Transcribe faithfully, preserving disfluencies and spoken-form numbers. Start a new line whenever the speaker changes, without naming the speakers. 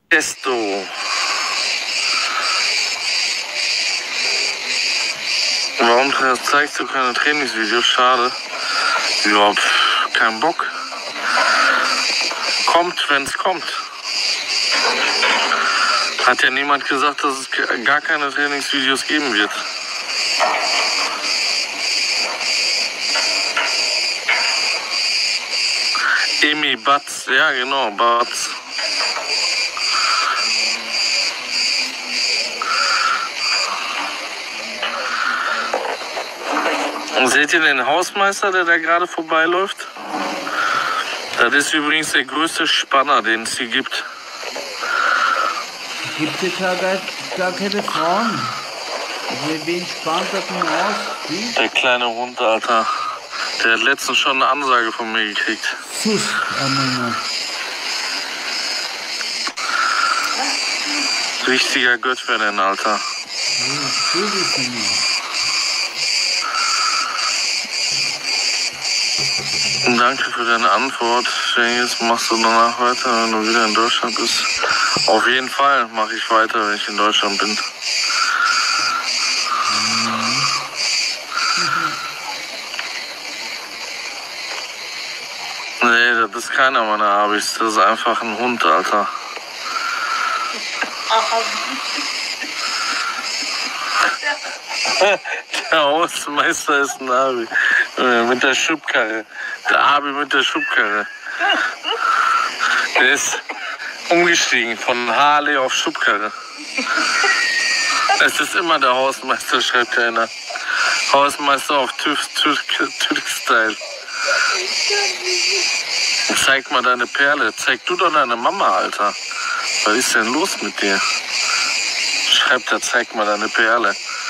Testo. Warum zeigst du keine Trainingsvideos? Schade. Ja, pff, kein Bock. Kommt, wenn es kommt. Hat ja niemand gesagt, dass es gar keine Trainingsvideos geben wird. Emi Batz, ja genau, Batz. Und seht ihr den Hausmeister, der da gerade vorbeiläuft? Das ist übrigens der größte Spanner, den es hier gibt.
Gibt es ja gar, gar keine Frauen? Wen spannt das denn aus? Wie?
Der kleine Hund, Alter. Der hat letztens schon eine Ansage von mir gekriegt.
Sus, oh
Richtiger Göttwert, Alter. Danke für deine Antwort. Jetzt machst du danach weiter, wenn du wieder in Deutschland bist. Auf jeden Fall mache ich weiter, wenn ich in Deutschland bin. Nee, das ist keiner meiner Abis. Das ist einfach ein Hund, Alter. Der Hausmeister ist ein Abi. Mit der Schubkarre. Der Abi mit der Schubkarre. Der ist umgestiegen von Harley auf Schubkarre. Es ist immer der Hausmeister, schreibt einer. Hausmeister auf TÜV-Style. Zeig mal deine Perle. Zeig du doch deine Mama, Alter. Was ist denn los mit dir? Schreibt er, zeig mal deine Perle.